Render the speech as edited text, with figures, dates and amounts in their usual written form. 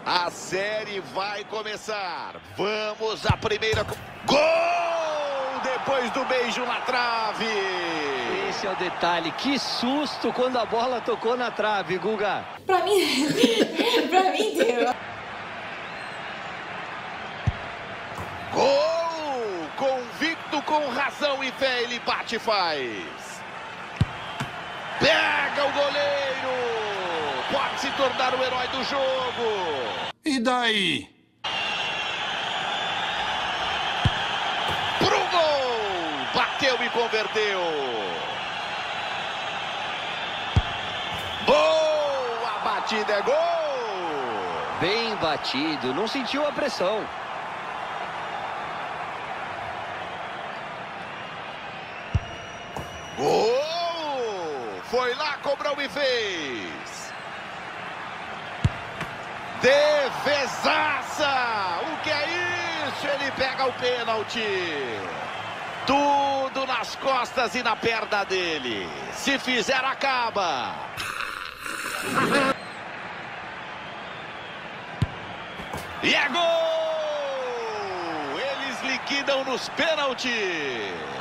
A série vai começar. Vamos à primeira... Gol! Depois do beijo na trave. Esse é o detalhe. Que susto quando a bola tocou na trave, Guga. Pra mim deu. Gol! Convicto, com razão e fé, ele bate e faz. Pega o goleiro. Pode se tornar o herói do jogo. E daí? Pro gol! Bateu e converteu. Boa batida, é gol! Bem batido, não sentiu a pressão. Gol! Foi lá, cobrou e fez. Defesaça! O que é isso? Ele pega o pênalti. Tudo nas costas e na perna dele. Se fizer, acaba. E é gol! Eles liquidam nos pênaltis.